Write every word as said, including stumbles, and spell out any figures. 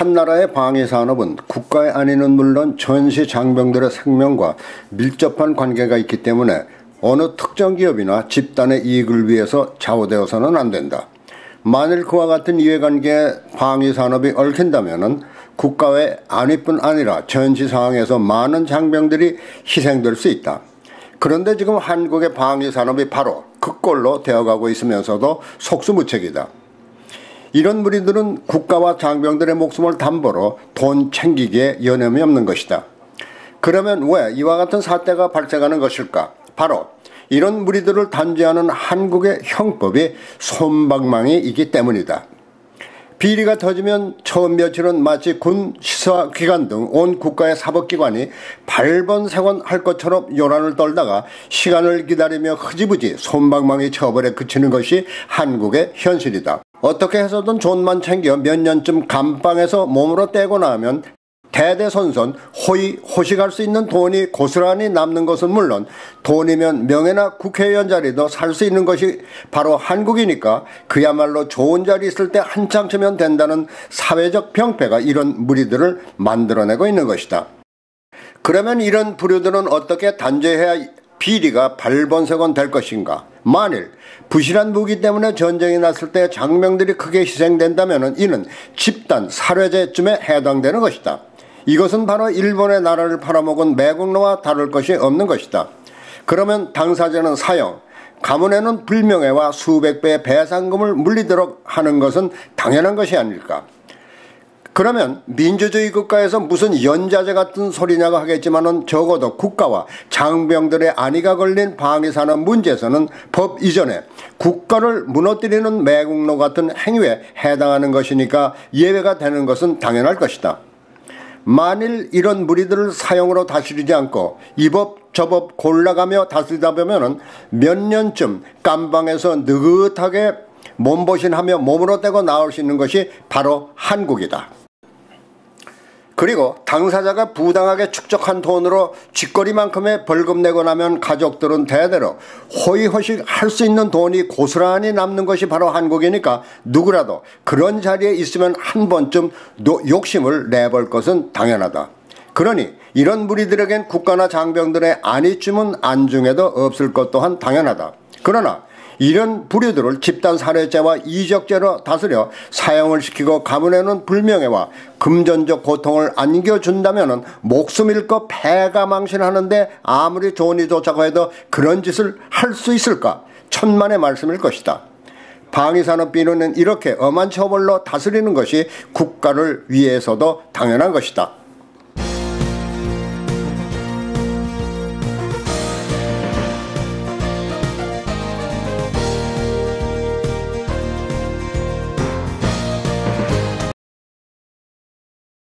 한 나라의 방위산업은 국가의 안위는 물론 전시 장병들의 생명과 밀접한 관계가 있기 때문에 어느 특정 기업이나 집단의 이익을 위해서 좌우되어서는 안 된다. 만일 그와 같은 이해관계에 방위산업이 얽힌다면 국가의 안위뿐 아니라 전시 상황에서 많은 장병들이 희생될 수 있다. 그런데 지금 한국의 방위산업이 바로 그 꼴로 되어가고 있으면서도 속수무책이다. 이런 무리들은 국가와 장병들의 목숨을 담보로 돈 챙기기에 여념이 없는 것이다. 그러면 왜 이와 같은 사태가 발생하는 것일까? 바로 이런 무리들을 단죄하는 한국의 형법이 솜방망이이기 때문이다. 비리가 터지면 처음 며칠은 마치 군, 시사, 기관 등 온 국가의 사법기관이 발본색원할 것처럼 요란을 떨다가 시간을 기다리며 흐지부지 솜방망이 처벌에 그치는 것이 한국의 현실이다. 어떻게 해서든 돈만 챙겨 몇 년쯤 감방에서 몸으로 떼고 나면 대대손손 호의호식할 수 있는 돈이 고스란히 남는 것은 물론 돈이면 명예나 국회의원 자리도 살 수 있는 것이 바로 한국이니까 그야말로 좋은 자리 있을 때 한창 치면 된다는 사회적 병폐가 이런 무리들을 만들어내고 있는 것이다. 그러면 이런 부류들은 어떻게 단죄해야 비리가 발본색원 될 것인가? 만일 부실한 무기 때문에 전쟁이 났을 때 장병들이 크게 희생된다면 이는 집단 살해죄쯤에 해당되는 것이다. 이것은 바로 일본의 나라를 팔아먹은 매국노와 다를 것이 없는 것이다. 그러면 당사자는 사형, 가문에는 불명예와 수백 배의 배상금을 물리도록 하는 것은 당연한 것이 아닐까. 그러면 민주주의 국가에서 무슨 연자제 같은 소리냐고 하겠지만은 적어도 국가와 장병들의 안위가 걸린 방위산업 문제에서는 법 이전에 국가를 무너뜨리는 매국노 같은 행위에 해당하는 것이니까 예외가 되는 것은 당연할 것이다. 만일 이런 무리들을 사형으로 다스리지 않고 이 법 저 법 골라가며 다스리다 보면은 몇 년쯤 깜방에서 느긋하게 몸보신하며 몸으로 떼고 나올 수 있는 것이 바로 한국이다. 그리고 당사자가 부당하게 축적한 돈으로 쥐꼬리만큼의 벌금 내고 나면 가족들은 대대로 호의호식 할 수 있는 돈이 고스란히 남는 것이 바로 한국이니까 누구라도 그런 자리에 있으면 한 번쯤 욕심을 내볼 것은 당연하다. 그러니 이런 무리들에겐 국가나 장병들의 안위쯤은 안중에도 없을 것 또한 당연하다. 그러나 이런 부류들을 집단 살해죄와 이적죄로 다스려 사형을 시키고 가문에는 불명예와 금전적 고통을 안겨준다면 목숨 잃고 폐가 망신하는데 아무리 좋으니 좋자고 해도 그런 짓을 할 수 있을까? 천만의 말씀일 것이다. 방위산업 비리는 이렇게 엄한 처벌로 다스리는 것이 국가를 위해서도 당연한 것이다.